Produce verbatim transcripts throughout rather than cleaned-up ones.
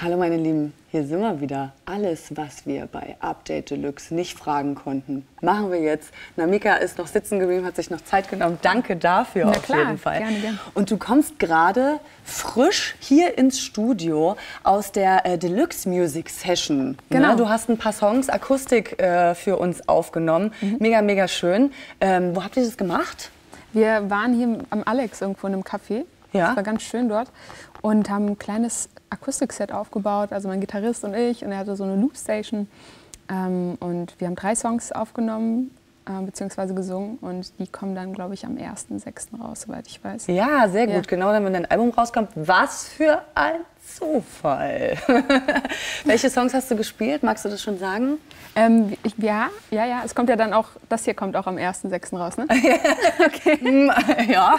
Hallo meine Lieben, hier sind wir wieder. Alles, was wir bei Update Deluxe nicht fragen konnten, machen wir jetzt. Namika ist noch sitzen geblieben, hat sich noch Zeit genommen. Danke dafür. Na auf klar, jeden Fall. Gerne, gerne. Und du kommst gerade frisch hier ins Studio aus der äh, Deluxe Music Session. Genau. Ne? Du hast ein paar Songs Akustik äh, für uns aufgenommen. Mhm. Mega, mega schön. Ähm, wo habt ihr das gemacht? Wir waren hier am Alex irgendwo in einem Café. Ja. Das war ganz schön dort. Und haben ein kleines Akustikset aufgebaut, also mein Gitarrist und ich. Und er hatte so eine Loopstation. Ähm, und wir haben drei Songs aufgenommen, äh, beziehungsweise gesungen. Und die kommen dann, glaube ich, am ersten sechsten raus, soweit ich weiß. Ja, sehr gut. Ja. Genau dann, wenn dein Album rauskommt. Was für ein Zufall. Welche Songs hast du gespielt? Magst du das schon sagen? Ähm, ich, ja, ja, ja. Es kommt ja dann auch, das hier kommt auch am ersten sechsten raus, ne? Okay. Ja.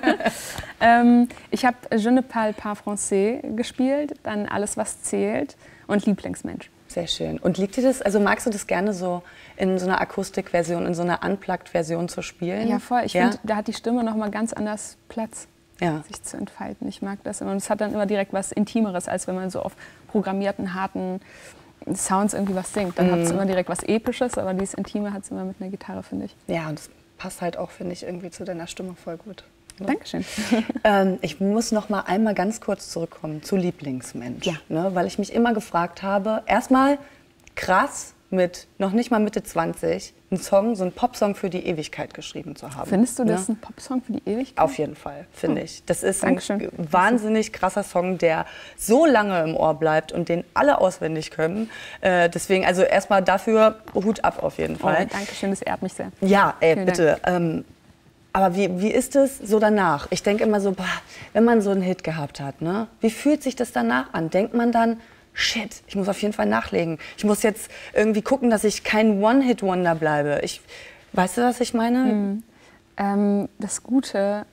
ähm, ich habe Je ne parle pas français gespielt, dann Alles, was zählt und Lieblingsmensch. Sehr schön. Und liegt dir das, also magst du das gerne so in so einer Akustikversion, in so einer Unplugged-Version zu spielen? Ja, voll. Ich ja? finde, da hat die Stimme noch mal ganz anders Platz. Ja. Sich zu entfalten. Ich mag das immer. Und es hat dann immer direkt was Intimeres, als wenn man so auf programmierten, harten Sounds irgendwie was singt. Dann mm. hat es immer direkt was Episches, aber dieses Intime hat es immer mit einer Gitarre, finde ich. Ja, und das passt halt auch, finde ich, irgendwie zu deiner Stimme voll gut. Ja. Dankeschön. ähm, ich muss noch mal einmal ganz kurz zurückkommen zu Lieblingsmensch. Ja. Ne, weil ich mich immer gefragt habe, erstmal krass, mit noch nicht mal Mitte zwanzig einen Song, so einen Popsong für die Ewigkeit geschrieben zu haben. Findest du das ne? ein Popsong für die Ewigkeit? Auf jeden Fall, finde oh. ich. Das ist Dankeschön. ein wahnsinnig krasser Song, der so lange im Ohr bleibt und den alle auswendig können. Äh, deswegen, also erstmal dafür Hut ab auf jeden Fall. Oh, Dankeschön, das ehrt mich sehr. Ja, ey, Vielen bitte. Ähm, aber wie, wie ist es so danach? Ich denke immer so, boah, wenn man so einen Hit gehabt hat, ne? Wie fühlt sich das danach an? Denkt man dann, shit, ich muss auf jeden Fall nachlegen. Ich muss jetzt irgendwie gucken, dass ich kein One-Hit-Wonder bleibe. Ich, weißt du, was ich meine? Mhm. Ähm, das Gute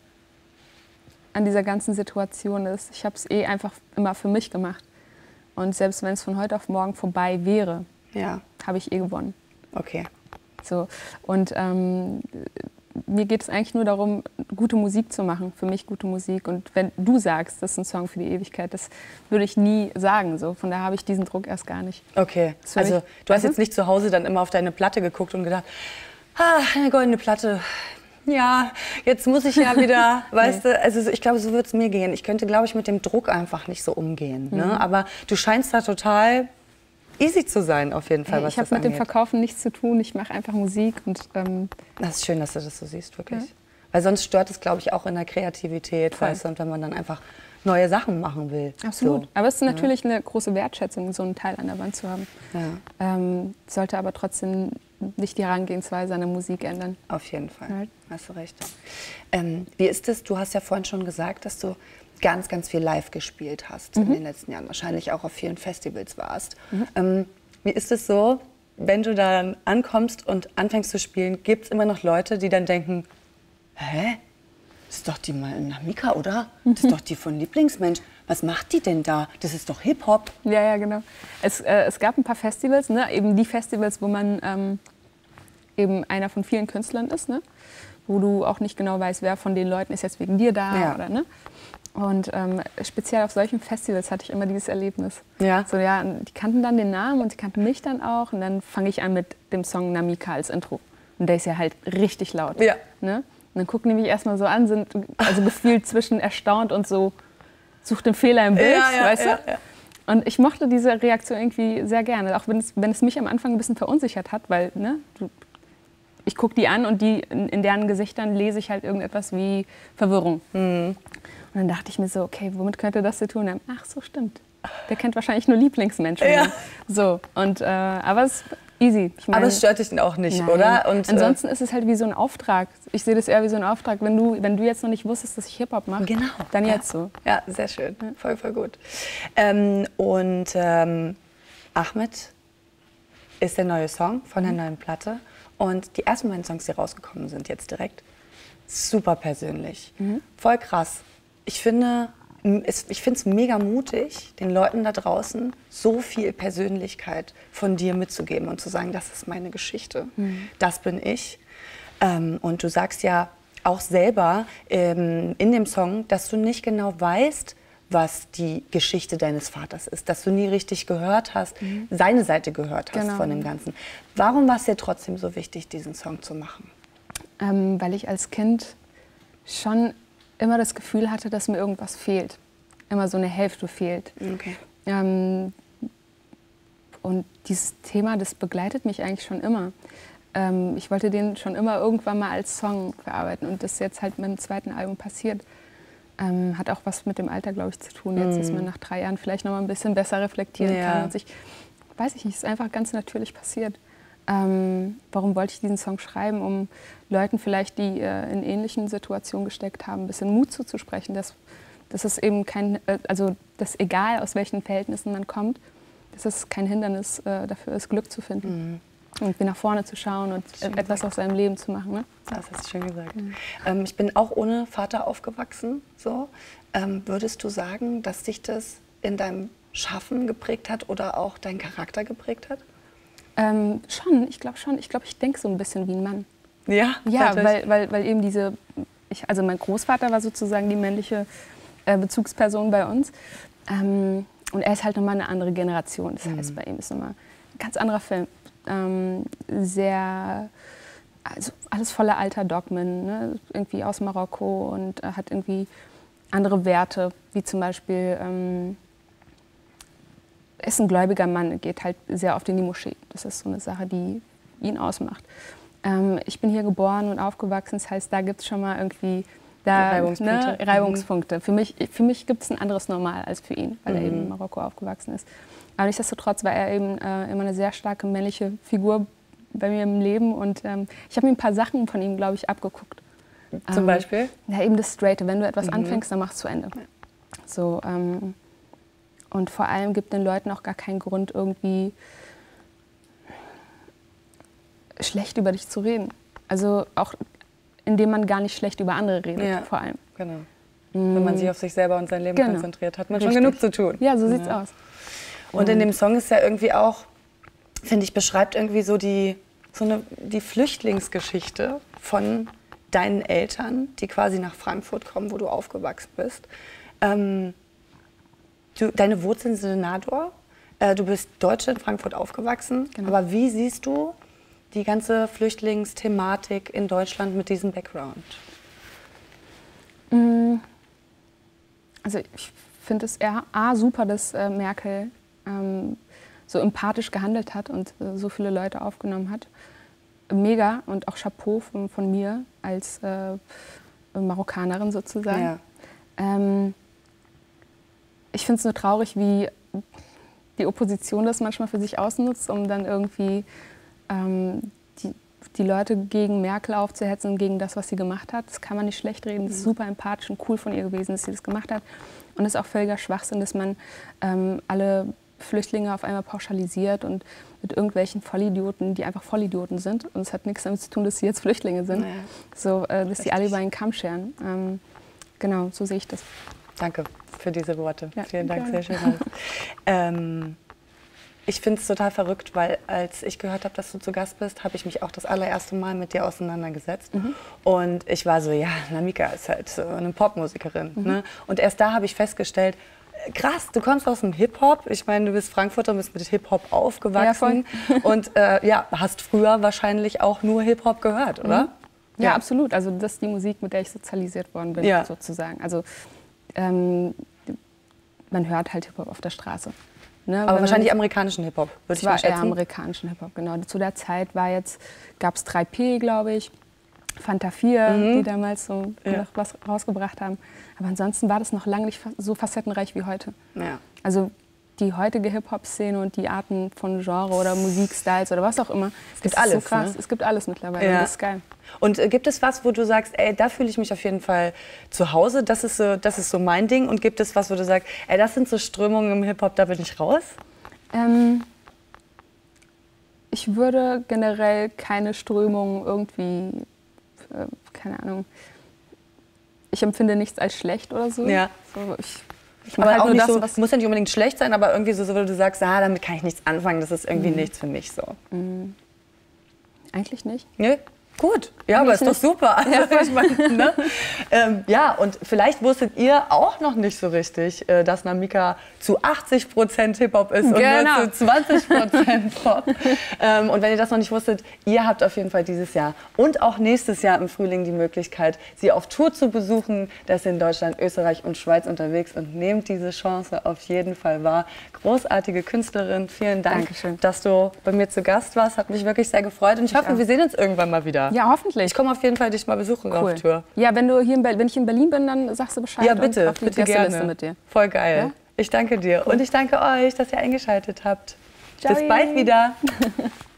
an dieser ganzen Situation ist, ich habe es eh einfach immer für mich gemacht. Und selbst wenn es von heute auf morgen vorbei wäre, ja. habe ich eh gewonnen. Okay. So. Und ähm, mir geht es eigentlich nur darum, gute Musik zu machen, für mich gute Musik. Und wenn du sagst, das ist ein Song für die Ewigkeit, das würde ich nie sagen. So. Von daher habe ich diesen Druck erst gar nicht. Okay, also mich, du hast jetzt nicht zu Hause dann immer auf deine Platte geguckt und gedacht, ah, eine goldene Platte, ja, jetzt muss ich ja wieder, weißt nee. du, also ich glaube, so würde es mir gehen. Ich könnte, glaube ich, mit dem Druck einfach nicht so umgehen. Mhm. Ne? Aber du scheinst da total easy zu sein, auf jeden Fall, hey, was ich habe mit dem Verkaufen nichts zu tun, ich mache einfach Musik. Und, ähm das ist schön, dass du das so siehst, wirklich. Ja. Weil sonst stört es, glaube ich, auch in der Kreativität, weißt du, und wenn man dann einfach neue Sachen machen will. Absolut. So. Aber es ist natürlich ja. eine große Wertschätzung, so einen Teil an der Wand zu haben. Ja. Ähm, sollte aber trotzdem nicht die Herangehensweise an der Musik ändern. Auf jeden Fall, halt. Hast du recht. Ähm, wie ist es, du hast ja vorhin schon gesagt, dass du ganz, ganz viel live gespielt hast mhm. in den letzten Jahren, wahrscheinlich auch auf vielen Festivals warst. Mhm. Ähm, wie ist es so, wenn du dann ankommst und anfängst zu spielen, gibt es immer noch Leute, die dann denken, hä, das ist doch die Namika, oder? Das ist doch die von Lieblingsmensch. Was macht die denn da? Das ist doch Hip-Hop. Ja, ja, genau. Es, äh, es gab ein paar Festivals, ne? Eben die Festivals, wo man ähm, eben einer von vielen Künstlern ist, ne? Wo du auch nicht genau weißt, wer von den Leuten ist jetzt wegen dir da. Ja. Oder, ne? Und ähm, speziell auf solchen Festivals hatte ich immer dieses Erlebnis. Ja. So, ja, die kannten dann den Namen und die kannten mich dann auch. Und dann fange ich an mit dem Song Namika als Intro. Und der ist ja halt richtig laut. Ja. Ne? Und dann gucken die mich erstmal so an, sind also gefühlt zwischen erstaunt und so, sucht den Fehler im Bild, ja, ja, weißt du? Ja, ja. Und ich mochte diese Reaktion irgendwie sehr gerne. Auch wenn es, wenn es mich am Anfang ein bisschen verunsichert hat, weil ne, du, ich gucke die an und die, in, in deren Gesichtern lese ich halt irgendetwas wie Verwirrung. Mhm. Und dann dachte ich mir so, okay, womit könnte das zu tun haben? Ach so, stimmt. Der kennt wahrscheinlich nur Lieblingsmenschen. Ja. So, und, äh, aber es ist easy. Ich mein, aber es stört dich auch nicht, nein. oder? Und, ansonsten äh, ist es halt wie so ein Auftrag. Ich sehe das eher wie so ein Auftrag. Wenn du, wenn du jetzt noch nicht wusstest, dass ich Hip-Hop mache, genau. dann ja. jetzt so. Ja, sehr schön. Ja. Voll, voll gut. Ähm, und ähm, Ahmed ist der neue Song von der mhm. neuen Platte. Und die ersten beiden Songs, die rausgekommen sind jetzt direkt, super persönlich. Mhm. Voll krass. Ich finde es, ich finde es mega mutig, den Leuten da draußen so viel Persönlichkeit von dir mitzugeben und zu sagen, das ist meine Geschichte, mhm. das bin ich. Ähm, und du sagst ja auch selber ähm, in dem Song, dass du nicht genau weißt, was die Geschichte deines Vaters ist, dass du nie richtig gehört hast, mhm. seine Seite gehört hast genau. von dem Ganzen. Warum war es dir trotzdem so wichtig, diesen Song zu machen? Ähm, weil ich als Kind schon immer das Gefühl hatte, dass mir irgendwas fehlt. Immer so eine Hälfte fehlt. Okay. Ähm, und dieses Thema, das begleitet mich eigentlich schon immer. Ähm, ich wollte den schon immer irgendwann mal als Song verarbeiten und das ist jetzt halt mit dem zweiten Album passiert. Ähm, hat auch was mit dem Alter, glaube ich, zu tun, jetzt, mm. dass man nach drei Jahren vielleicht noch mal ein bisschen besser reflektieren ja. kann. Und sich, weiß ich nicht, es ist einfach ganz natürlich passiert. Ähm, warum wollte ich diesen Song schreiben? Um Leuten vielleicht, die äh, in ähnlichen Situationen gesteckt haben, ein bisschen Mut zuzusprechen, dass, dass es eben kein, äh, also dass egal aus welchen Verhältnissen man kommt, dass es kein Hindernis äh, dafür ist, Glück zu finden. Mm. Und nach vorne zu schauen und etwas gesagt. aus seinem Leben zu machen. Ne? Das hast du schön gesagt. Mhm. Ähm, ich bin auch ohne Vater aufgewachsen. So. Ähm, würdest du sagen, dass dich das in deinem Schaffen geprägt hat oder auch deinen Charakter geprägt hat? Ähm, schon, ich glaube schon. Ich glaube, ich denke so ein bisschen wie ein Mann. Ja? Ja, weil, weil, weil eben diese, ich, also mein Großvater war sozusagen die männliche äh, Bezugsperson bei uns. Ähm, und er ist halt nochmal eine andere Generation. Das heißt, mhm. bei ihm ist nochmal ein ganz anderer Film. Ähm, sehr, also alles voller alter Dogmen, ne? Irgendwie aus Marokko und äh, hat irgendwie andere Werte, wie zum Beispiel, ähm, ist ein gläubiger Mann, geht halt sehr oft in die Moschee. Das ist so eine Sache, die ihn ausmacht. Ähm, ich bin hier geboren und aufgewachsen, das heißt, da gibt es schon mal irgendwie da, Reibungspunkte. Ne, Reibungspunkte. Mhm. Für mich, für mich gibt es ein anderes Normal als für ihn, weil mhm. er eben in Marokko aufgewachsen ist. Aber nichtsdestotrotz war er eben äh, immer eine sehr starke männliche Figur bei mir im Leben. Und ähm, ich habe mir ein paar Sachen von ihm, glaube ich, abgeguckt. Zum ähm, Beispiel? Ja, eben das Straighte. Wenn du etwas mhm. anfängst, dann machst du zu Ende. Ja. So, ähm, und vor allem gibt den Leuten auch gar keinen Grund, irgendwie schlecht über dich zu reden. Also auch, indem man gar nicht schlecht über andere redet, ja. vor allem. Genau. Mhm. Wenn man sich auf sich selber und sein Leben genau. konzentriert, hat man Richtig. schon genug zu tun. Ja, so sieht's ja. aus. Und in dem Song ist ja irgendwie auch, finde ich, beschreibt irgendwie so die, so eine, die Flüchtlingsgeschichte von deinen Eltern, die quasi nach Frankfurt kommen, wo du aufgewachsen bist. Ähm, du, deine Wurzeln sind in Nador. Äh, du bist Deutsche in Frankfurt aufgewachsen. Genau. Aber wie siehst du die ganze Flüchtlingsthematik in Deutschland mit diesem Background? Also ich finde es eher A, super, dass äh, Merkel ähm, so empathisch gehandelt hat und äh, so viele Leute aufgenommen hat. Mega und auch Chapeau von, von mir als äh, Marokkanerin sozusagen. Ja. Ähm, ich finde es nur traurig, wie die Opposition das manchmal für sich ausnutzt, um dann irgendwie ähm, die, die Leute gegen Merkel aufzuhetzen, gegen das, was sie gemacht hat. Das kann man nicht schlecht reden. Das ist super empathisch und cool von ihr gewesen, dass sie das gemacht hat. Und es ist auch völliger Schwachsinn, dass man ähm, alle Flüchtlinge auf einmal pauschalisiert und mit irgendwelchen Vollidioten, die einfach Vollidioten sind. Und es hat nichts damit zu tun, dass sie jetzt Flüchtlinge sind, naja. so, äh, dass sie alle über einen Kamm scheren. Ähm, genau, so sehe ich das. Danke für diese Worte. Ja, Vielen Dank, gerne. sehr schön. ähm, ich finde es total verrückt, weil als ich gehört habe, dass du zu Gast bist, habe ich mich auch das allererste Mal mit dir auseinandergesetzt. Mhm. Und ich war so, ja, Namika ist halt so eine Popmusikerin. Mhm. Ne? Und erst da habe ich festgestellt, krass, du kommst aus dem Hip-Hop. Ich meine, du bist Frankfurter und bist mit Hip-Hop aufgewachsen. Ja, und äh, ja, hast früher wahrscheinlich auch nur Hip-Hop gehört, oder? Mhm. Ja, ja, absolut. Also das ist die Musik, mit der ich sozialisiert worden bin, ja. sozusagen. Also ähm, man hört halt Hip-Hop auf der Straße. Ne? Aber wahrscheinlich amerikanischen Hip-Hop, würde ich mal schätzen. Es war eher amerikanischen Hip-Hop, genau. Zu der Zeit war jetzt, gab es drei P, glaube ich, Fanta vier, mhm. die damals so ja. noch was rausgebracht haben. Aber ansonsten war das noch lange nicht so facettenreich wie heute. Ja. Also die heutige Hip-Hop-Szene und die Arten von Genre oder Musikstyles oder was auch immer. Es gibt alles. So krass. Ne? Es gibt alles mittlerweile. Ja. Das ist geil. Und äh, gibt es was, wo du sagst, ey, da fühle ich mich auf jeden Fall zu Hause, das ist, so, das ist so mein Ding? Und gibt es was, wo du sagst, ey, das sind so Strömungen im Hip-Hop, da bin ich raus? Ähm, ich würde generell keine Strömung irgendwie, äh, keine Ahnung, ich empfinde nichts als schlecht oder so. Ja. so ich, ich aber halt auch nur nicht das, so, was muss ja nicht unbedingt schlecht sein, aber irgendwie so, so wo du sagst, ah, damit kann ich nichts anfangen, das ist irgendwie mhm. nichts für mich so. Mhm. Eigentlich nicht. Nö? Gut, ja, aber ist doch super. Also, ja. Ich mein, ne? ähm, ja, und vielleicht wusstet ihr auch noch nicht so richtig, äh, dass Namika zu achtzig Prozent Hip-Hop ist und genau. nur zu zwanzig Prozent Pop. ähm, und wenn ihr das noch nicht wusstet, ihr habt auf jeden Fall dieses Jahr und auch nächstes Jahr im Frühling die Möglichkeit, sie auf Tour zu besuchen. Da ist sie in Deutschland, Österreich und Schweiz unterwegs und nehmt diese Chance auf jeden Fall wahr. Großartige Künstlerin, vielen Dank, Dankeschön. dass du bei mir zu Gast warst. Hat mich wirklich sehr gefreut und ich, ich hoffe, auch. wir sehen uns irgendwann mal wieder. Ja, hoffentlich. Ich komme auf jeden Fall dich mal besuchen cool. auf Tour. Ja, wenn, du hier in wenn ich in Berlin bin, dann sagst du Bescheid. Ja, bitte, und auf die bitte gerne. Mit dir. Voll geil. Ja? Ich danke dir. Cool. Und ich danke euch, dass ihr eingeschaltet habt. Ciao. Bis bald wieder.